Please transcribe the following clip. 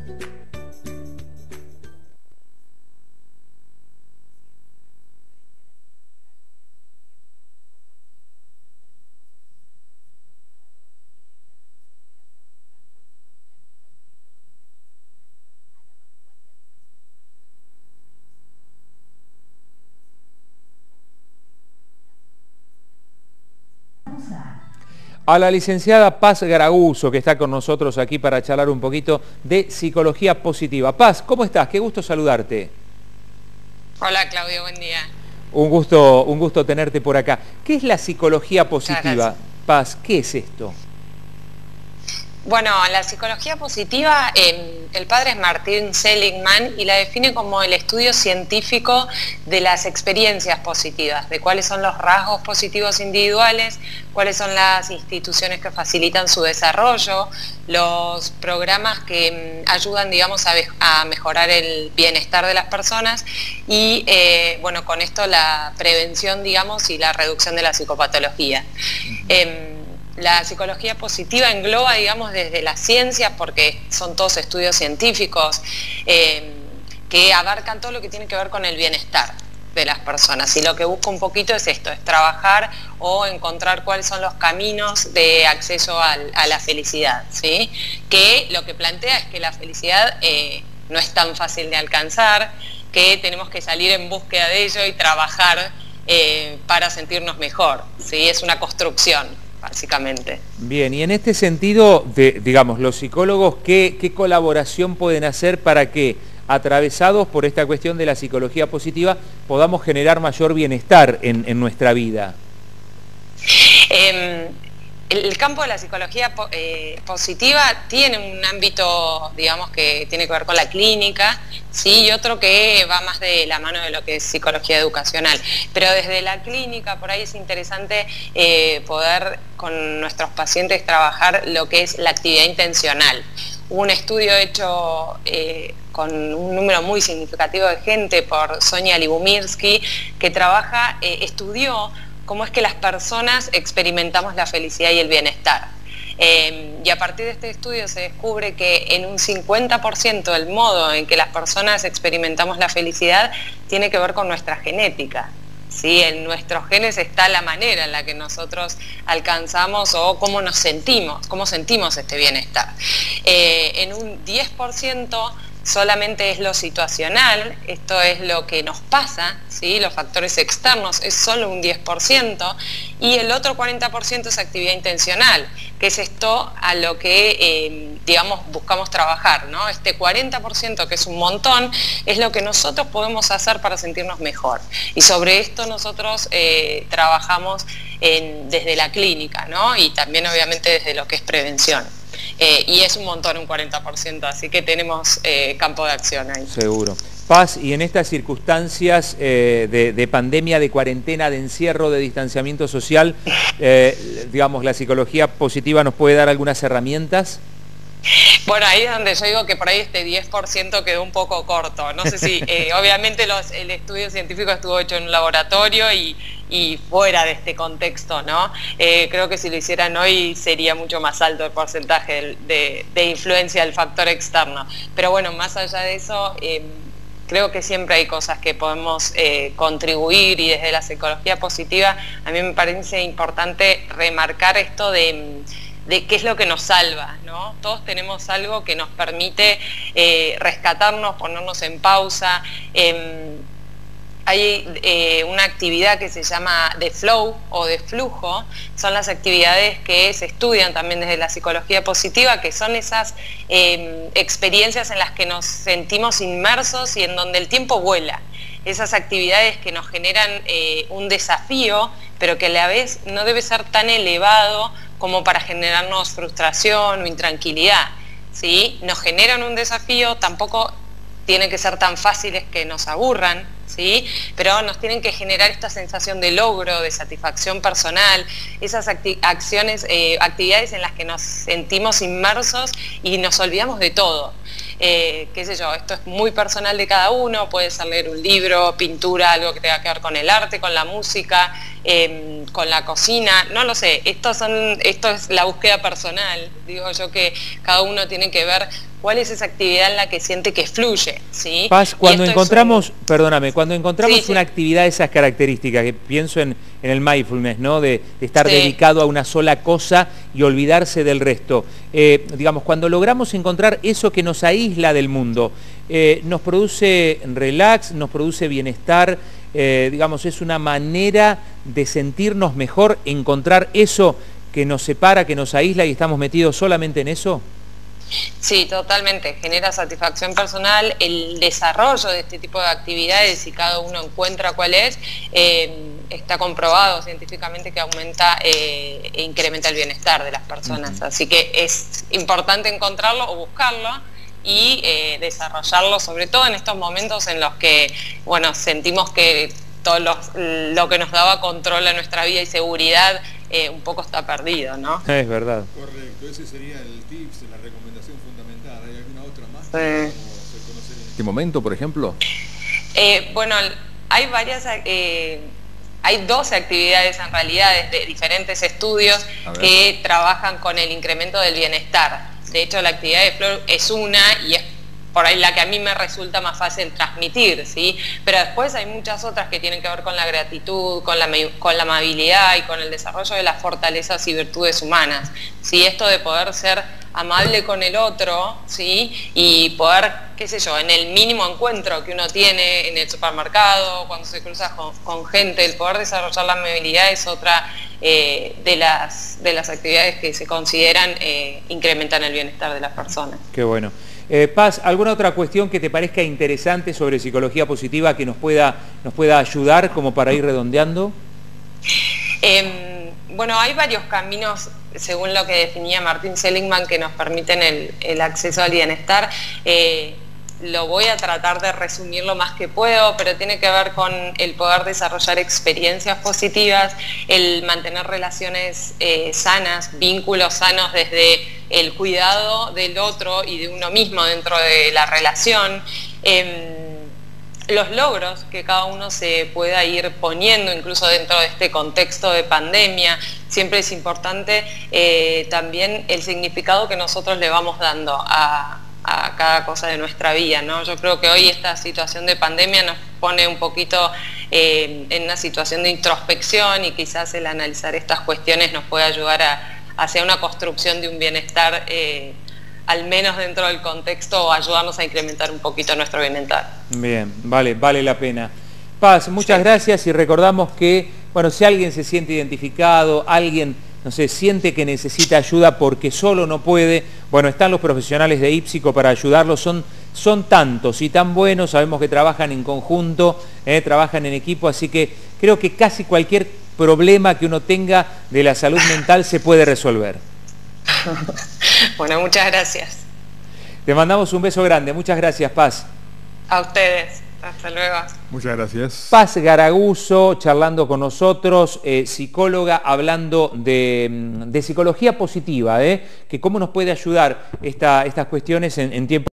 A la licenciada Paz Garaguso, que está con nosotros aquí para charlar un poquito de psicología positiva. Paz, ¿cómo estás? Qué gusto saludarte. Hola Claudio, buen día. Un gusto tenerte por acá. ¿Qué es la psicología positiva? Paz, ¿qué es esto? Bueno, la psicología positiva, el padre es Martin Seligman y la define como el estudio científico de las experiencias positivas, de cuáles son los rasgos positivos individuales, cuáles son las instituciones que facilitan su desarrollo, los programas que ayudan, digamos, a mejorar el bienestar de las personas y, bueno, con esto la prevención, digamos, y la reducción de la psicopatología. La psicología positiva engloba, digamos, desde las ciencias, porque son todos estudios científicos que abarcan todo lo que tiene que ver con el bienestar de las personas. Y lo que busca un poquito es esto, es trabajar o encontrar cuáles son los caminos de acceso a la felicidad, ¿sí? Que lo que plantea es que la felicidad no es tan fácil de alcanzar, que tenemos que salir en búsqueda de ello y trabajar para sentirnos mejor, ¿sí? Es una construcción, básicamente. Bien, y en este sentido, digamos, los psicólogos, ¿qué colaboración pueden hacer para que, atravesados por esta cuestión de la psicología positiva, podamos generar mayor bienestar en nuestra vida? El campo de la psicología positiva tiene un ámbito, digamos, que tiene que ver con la clínica, ¿sí? Y otro que va más de la mano de lo que es psicología educacional. Pero desde la clínica, por ahí es interesante poder con nuestros pacientes trabajar lo que es la actividad intencional. Hubo un estudio hecho con un número muy significativo de gente por Sonia Lyubomirsky, que estudió cómo es que las personas experimentamos la felicidad y el bienestar. Y a partir de este estudio se descubre que en un 50% del modo en que las personas experimentamos la felicidad tiene que ver con nuestra genética. ¿Sí? En nuestros genes está la manera en la que nosotros alcanzamos o cómo nos sentimos, cómo sentimos este bienestar. En un 10% solamente es lo situacional, esto es lo que nos pasa, ¿sí? Los factores externos es solo un 10%, y el otro 40% es actividad intencional, que es esto a lo que, digamos, buscamos trabajar, ¿no? Este 40%, que es un montón, es lo que nosotros podemos hacer para sentirnos mejor. Y sobre esto nosotros trabajamos desde la clínica, ¿no? Y también obviamente desde lo que es prevención. Y es un montón, un 40%, así que tenemos campo de acción ahí. Seguro. Paz, y en estas circunstancias de pandemia, de cuarentena, de encierro, de distanciamiento social, digamos, ¿la psicología positiva nos puede dar algunas herramientas? Bueno, ahí es donde yo digo que por ahí este 10% quedó un poco corto. No sé si, obviamente el estudio científico estuvo hecho en un laboratorio y fuera de este contexto, ¿no? Creo que si lo hicieran hoy sería mucho más alto el porcentaje de influencia del factor externo. Pero bueno, más allá de eso, creo que siempre hay cosas que podemos contribuir, y desde la psicología positiva a mí me parece importante remarcar esto de qué es lo que nos salva, ¿no? Todos tenemos algo que nos permite rescatarnos, ponernos en pausa. Hay una actividad que se llama de flow o de flujo, son las actividades que se estudian también desde la psicología positiva, que son esas experiencias en las que nos sentimos inmersos y en donde el tiempo vuela. Esas actividades que nos generan un desafío, pero que a la vez no debe ser tan elevado como para generarnos frustración o intranquilidad, ¿sí? Nos generan un desafío, tampoco tienen que ser tan fáciles que nos aburran, ¿sí? Pero nos tienen que generar esta sensación de logro, de satisfacción personal, esas actividades en las que nos sentimos inmersos y nos olvidamos de todo. Qué sé yo, esto es muy personal de cada uno, puede ser leer un libro, pintura, algo que tenga que ver con el arte, con la música, con la cocina, no lo sé, esto es la búsqueda personal, digo yo que cada uno tiene que ver cuál es esa actividad en la que siente que fluye, ¿sí? Paz, cuando encontramos, perdóname, cuando encontramos una actividad de esas características, que pienso en el mindfulness, ¿no? De estar dedicado a una sola cosa y olvidarse del resto. Digamos, cuando logramos encontrar eso que nos aísla del mundo, nos produce relax, nos produce bienestar, digamos, es una manera de sentirnos mejor, encontrar eso que nos separa, que nos aísla y estamos metidos solamente en eso. Sí, totalmente. Genera satisfacción personal. El desarrollo de este tipo de actividades, si cada uno encuentra cuál es, está comprobado científicamente que aumenta e incrementa el bienestar de las personas. Así que es importante encontrarlo o buscarlo y desarrollarlo, sobre todo en estos momentos en los que, bueno, sentimos que todo lo que nos daba control a nuestra vida y seguridad un poco está perdido, ¿no? Es verdad. Correcto, ese sería el tips, la recomendación fundamental. ¿Hay alguna otra más que podamos conocer en este momento, por ejemplo? Bueno, hay varias, hay 12 actividades en realidad de diferentes estudios que trabajan con el incremento del bienestar. De hecho, la actividad de Flor es una y es por ahí la que a mí me resulta más fácil transmitir, ¿sí? Pero después hay muchas otras que tienen que ver con la gratitud, con la amabilidad y con el desarrollo de las fortalezas y virtudes humanas, ¿sí? Esto de poder ser amable con el otro, ¿sí? Y poder, qué sé yo, en el mínimo encuentro que uno tiene en el supermercado, cuando se cruza con gente, el poder desarrollar la amabilidad es otra de las actividades que se consideran incrementan el bienestar de las personas. Qué bueno. Paz, ¿alguna otra cuestión que te parezca interesante sobre psicología positiva que nos pueda ayudar como para ir redondeando? Bueno, hay varios caminos, según lo que definía Martin Seligman, que nos permiten el acceso al bienestar. Lo voy a tratar de resumir lo más que puedo, pero tiene que ver con el poder desarrollar experiencias positivas, el mantener relaciones sanas, vínculos sanos desde el cuidado del otro y de uno mismo dentro de la relación, los logros que cada uno se pueda ir poniendo, incluso dentro de este contexto de pandemia. Siempre es importante también el significado que nosotros le vamos dando a cada cosa de nuestra vida, ¿no? Yo creo que hoy esta situación de pandemia nos pone un poquito en una situación de introspección y quizás el analizar estas cuestiones nos puede ayudar hacia una construcción de un bienestar, al menos dentro del contexto, o ayudarnos a incrementar un poquito nuestro bienestar. Bien, vale la pena. Paz, muchas gracias y recordamos que, bueno, si alguien se siente identificado, alguien, no sé, siente que necesita ayuda porque solo no puede, bueno, están los profesionales de Ípsico para ayudarlos, son tantos y tan buenos, sabemos que trabajan en conjunto, trabajan en equipo, así que creo que casi cualquier problema que uno tenga de la salud mental se puede resolver. Bueno, muchas gracias. Te mandamos un beso grande, muchas gracias, Paz. A ustedes. Hasta luego. Muchas gracias. Paz Garaguso charlando con nosotros, psicóloga, hablando de psicología positiva, que cómo nos puede ayudar estas cuestiones en tiempo.